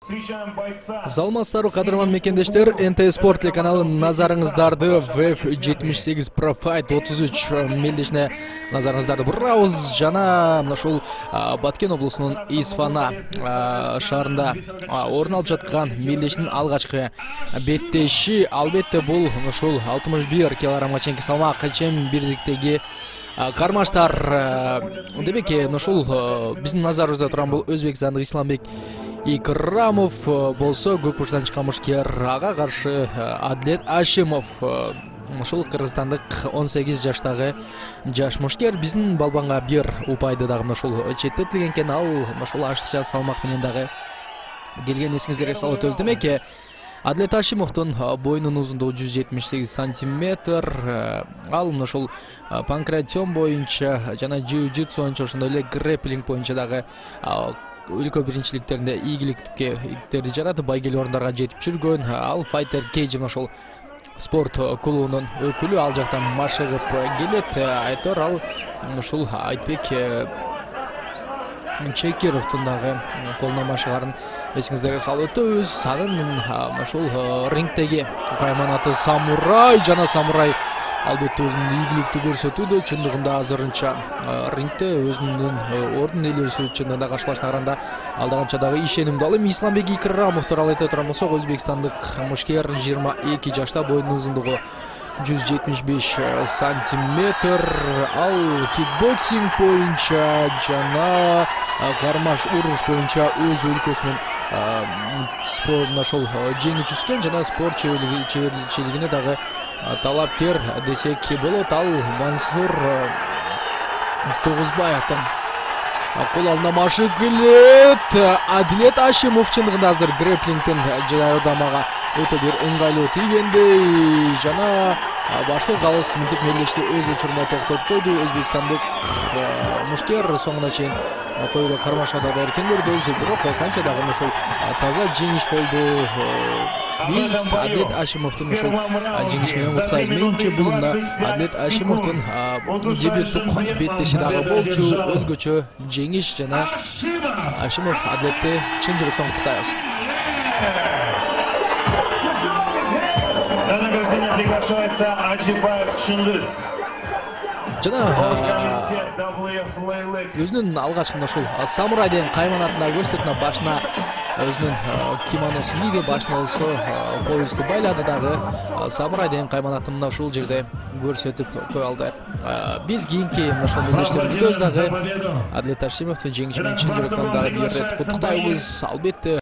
Саламатсыздарбы кадырман мекендештер, НТ Спорт телеканалын назарыңыздарды ВФ 78 Pro Fight 33 мелдешіне назарыңыздарды бұрауыз жана ушул Баткен облусунун Исфана шаарында орун алып жаткан мелдештин алгачкы беттеши. Албетте бул ушул 61 килограммга чейинки салмак чем бирликтеги кармаштар. Демек ушул биздин назарыбызда турган бул өзбекстандык Исламбек Икрамов болсо көк бурчтан чыккан мушкер, ага каршы Адлет Ашимов. Ушул кыргызстандык 18 жаштагы жаш мушкер биздин балбанга бир упайды дагы ушул четтетилген экен. Ал ушул ашыкча салмак менен дагы келген, эсиңиздерге салып өтөбүз. Демек Адлет Ашимовдун боюнун узундугу 178 сантиметр. Ал ушул панкратион боюнча жана jiu-jitsu боюнча, ошондой эле грэпплинг боюнча дагы өлкө биринчиликтеринде ийгиликтерди жаратып, байгелүү орундарга жетип жүргөн. Ал Fighter Cage ошол спорт клубунун өкүлү, ал жактан машыгып келет. Айтор ал ушул Айтбек Чекировдун дагы колуна машыгарын эсиңиздерге салып өтөбүз. Анын ушул рингдеги кайманаты Самурай жана Самурай албетте өзүнүн ийгиликти көрсөтүүдө. Чындыгында азырынча рингде өзүнүн ордун ээлөөсү чындыгында каршылашына караганда ал канча дагы ишенимдүү. Ал эми Исламбек Икрамов тууралуу айта турган болсок, өзбекстандык мушкер 22 жашта, боюнун узундугу 175 сантиметр. Ал кикбоксинг боюнча жана кармаш уруш боюнча өз өлкөсүнүн спортун ошол жеңи түскөн жана спорт чеберлигине дагы талапкер десек болот. Ал Мансур Тогузбаевдин кол алдына машык келет. Адлет Ашимов чындыгында азыр грэпплингден жардамага өтө бир ыңгайлуу тийгендей жана башкы калыс мынтип мелдешти өз учурунда токтоп койду. Өзбекстандык мушкер соңуна чейин койроо кармашада да эркен көрдүбүз, бирок канча дагы ошол таза жеңиш болду. Биз Адлет Ашимовдун ушул жеңиш менен куттуктайбыз. Менимче бул Адлет Ашимовдун дебюттук беттеши дагы болчу. Өзгөчө жеңиш жана Ашимов Адлетти чын жүрөктөн куттуктайбыз. На награждение приглашается Аджибаев Чингиз. Жана өзүнүн алгачкы ушул Самурай деген кайманатында көрсөтүнө башына өзүнүн кимоносун кийди, башына болсо поясту байлады дагы. Самурай деген кайманатты мына ушул жерде көрсөтүп кое алды. Биз кийинки ошол мелдештерди күтөбүз дагы. Адлет Ашимовдун жеңиши менен чын жүрөктөн дагы бир ирет куттуктайбыз. Албетте